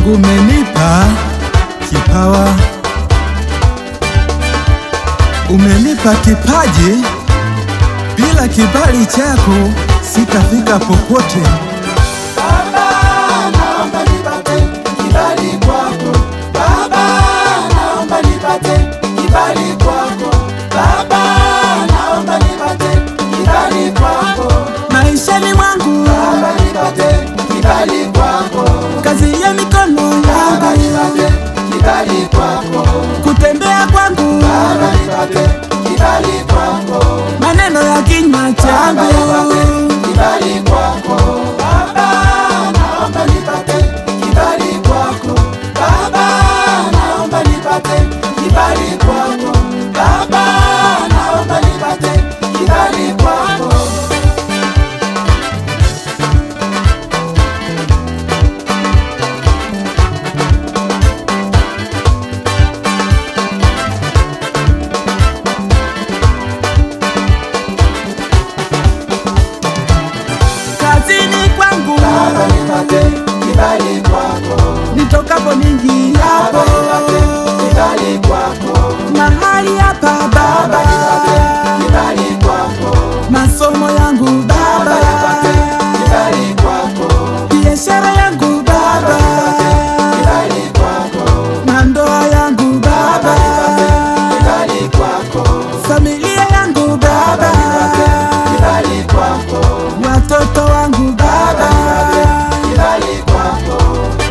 Mungu umenipa kipawa, umenipa kipaji. Bila kibali chako sitafika popote. Baba, naomba nipate kibali kwako. Baba, naomba nipate kibali kwako. Baba, naomba nipate kibali kwako. Maishani mwangu Baba, nipate kibali kwako. kazi ya mikono yangu, Baba, nipate kibali kwako. kutembea kwangu, Baba, nipate kibali kwako. maneno ya kinywa changu, Baba, nipate kibali kwako. Baba, naomba nipate kibali kwako. Baba, naomba nipate kibali kwako. Baba, naomba nipate kibali kwako. kazini kwangu, Baba, nipate kibali kwako. nitokapo ningi hapo, Baba, nipate kibali kwako. mahali hapa Baba, Baba, nipate kibali kwako. masomo yangu Baba, Baba, nipate kibali kwako. biashara yangu Baba, Kibali kwako. na ndoa yangu Baba, Kibali kwako. familia yangu Baba, Kibali kwako. watoto wangu Baba. Kibali kwako.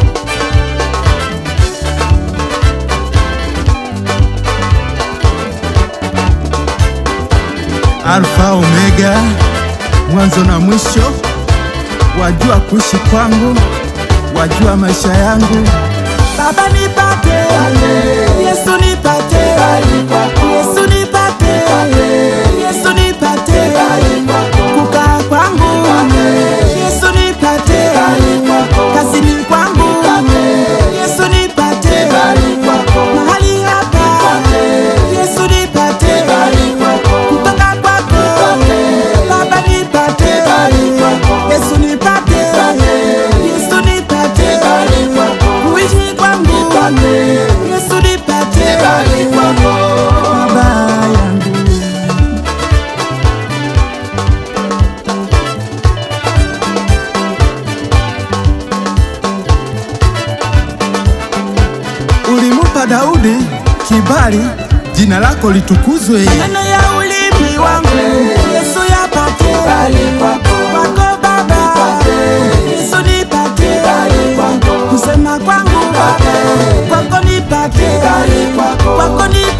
Alfa Omega, mwanzo na mwisho, wajua kuishi kwangu, wajua maisha yangu. Baba nipate, Yesu nipate, Yesu nipate, Yesu nipate, kukaa kwangu, Yesu nipate, kazini kwangu, Yesu nipate, mahali hapa, Yesu nipate, kutoka kwako, Baba nipate, Yesu nipate, Yesu nipate, kuishi kwangu, Yesu nipate, Baba yangu. Ulimupa Daudi kibali, jina lako litukuzwe. Maneno ya ulimi wangu Yesu yapate, kwako Baba, Yesu nipate, kusema kwangu Baba, kwako nipate, kwako nipate.